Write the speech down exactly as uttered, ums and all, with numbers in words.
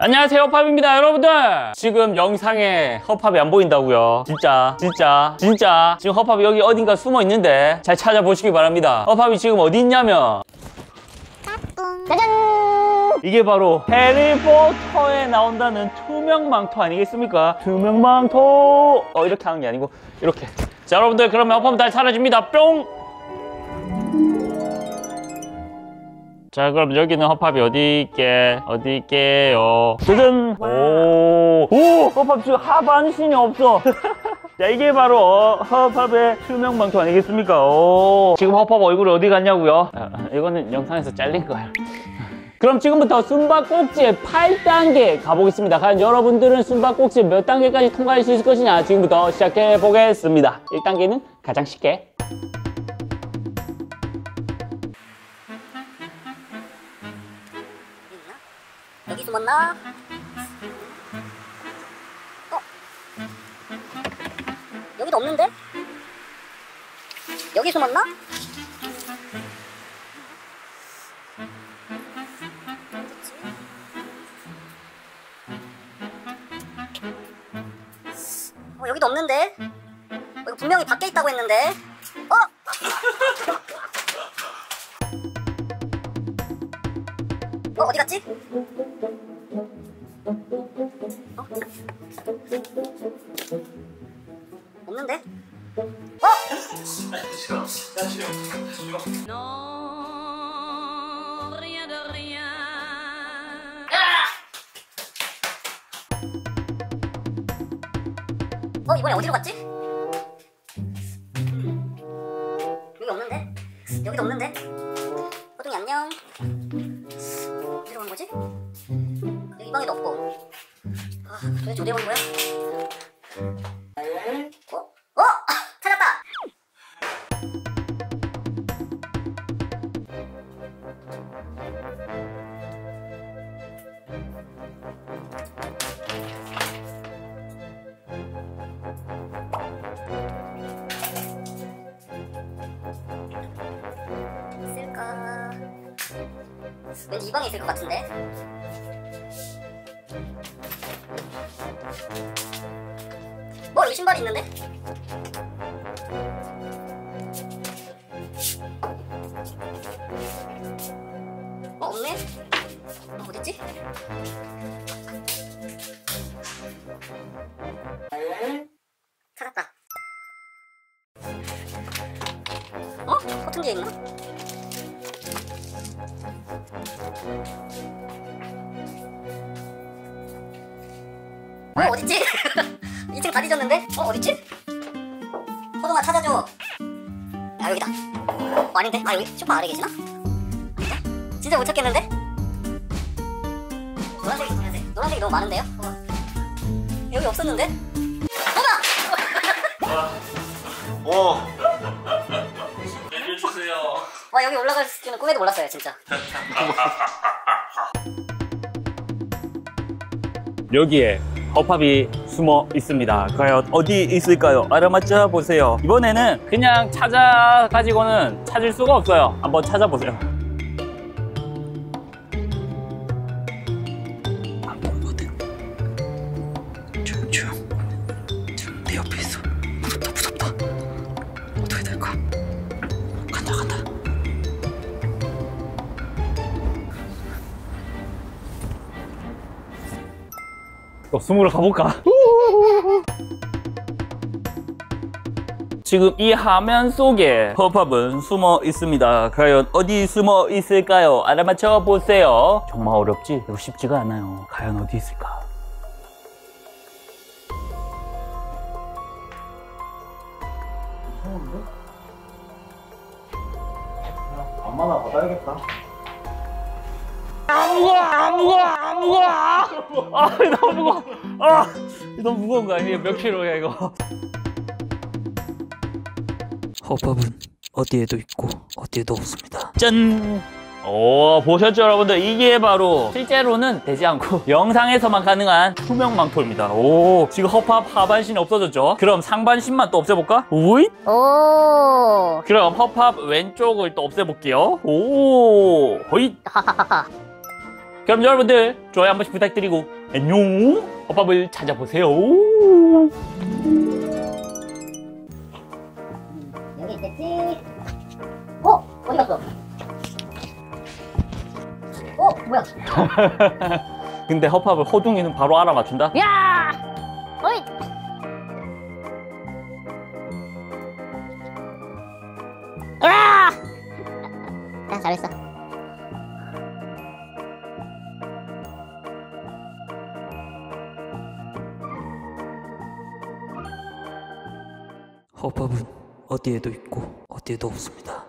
안녕하세요, 허팝입니다. 여러분들 지금 영상에 허팝이 안 보인다고요. 진짜 진짜 진짜 지금 허팝이 여기 어딘가 숨어 있는데 잘 찾아보시기 바랍니다. 허팝이 지금 어디 있냐면 짜잔! 이게 바로 해리포터에 나온다는 투명망토 아니겠습니까? 투명망토. 어 이렇게 하는 게 아니고 이렇게. 자, 여러분들 그러면 허팝은 잘 사라집니다. 뿅! 자, 그럼 여기는 허팝이 어디 있게? 어디 있게요? 짜잔! 오! 오! 허팝 지금 하반신이 없어! 자, 이게 바로 허팝의 투명망토 아니겠습니까? 오! 지금 허팝 얼굴이 어디 갔냐고요? 아, 이거는 영상에서 잘린 거예요. 그럼 지금부터 숨바꼭질 팔 단계 가보겠습니다. 과연 여러분들은 숨바꼭질 몇 단계까지 통과할 수 있을 것이냐? 지금부터 시작해 보겠습니다. 일 단계는 가장 쉽게. 여기 숨었나? 어? 여기도 없는데? 여기 숨었나? 어, 여기도 없는데? 어, 이거 분명히 밖에 있다고 했는데? 어? 어, 어디 갔지? 어? 없는데? 어? 어, 이번에 어디로 갔지? 여기 없는데? 여기도 없는데? 호동이 안녕. 어디로 간 거지? 여기 이 방에도 없고. 아, 도대체 어디로 간 거야? 어? 어? 찾았다! 있을까? 왠지 이 방에 있을 것 같은데? 어? 여기 신발이 있는데? 어? 없네? 어, 어딨지? 찾았다. 어? 커튼 뒤에 있나? 어? 어딨지? 이 층 다 뒤졌는데? 어? 어딨지? 호동아 찾아줘. 아, 여기다. 어, 아닌데? 아, 여기 쇼파 아래 계시나? 아닌가? 진짜 못 찾겠는데? 노란색이 노란색. 노란색이 너무 많은데요? 어. 여기 없었는데? 호동아! 어. 알려주세요. 와, 여기 올라갈 줄은 꿈에도 몰랐어요, 진짜. 여기에 허팝이 숨어 있습니다. 과연 어디 있을까요? 알아맞혀 보세요. 이번에는 그냥 찾아가지고는 찾을 수가 없어요. 한번 찾아보세요. 안 보이거든. 조용조용. 지금 내 옆에 있어. 무섭다 무섭다. 어떻게 될까? 간다 간다. 또 숨으러 가볼까? 지금 이 화면 속에 허팝은 숨어 있습니다. 과연 어디 숨어 있을까요? 알아맞혀 보세요. 정말 어렵지? 이거 쉽지가 않아요. 과연 어디 있을까? 무서운데? 안마나 받아야겠다. 아 무거워! 아 무거워! 아 무거워! 아 너무 무거워! 아 너무 무거운 거 아니에요? 몇 킬로야 이거? 허팝은 어디에도 있고 어디에도 없습니다. 짠! 오, 보셨죠 여러분들? 이게 바로 실제로는 되지 않고 영상에서만 가능한 투명망토입니다. 오, 지금 허팝 하반신이 없어졌죠? 그럼 상반신만 또 없애볼까? 오잇? 오. 그럼 허팝 왼쪽을 또 없애볼게요. 오, 호잇! 그럼 여러분들 좋아요 한 번씩 부탁드리고 안녕. 허팝을 찾아보세요. 여기 있겠지? 어? 어디 갔어? 어? 뭐야? 근데 허팝을 호둥이는 바로 알아맞춘다. 야! 어이! 으아! 야, 잘했어. 허팝은 어디에도 있고 어디에도 없습니다.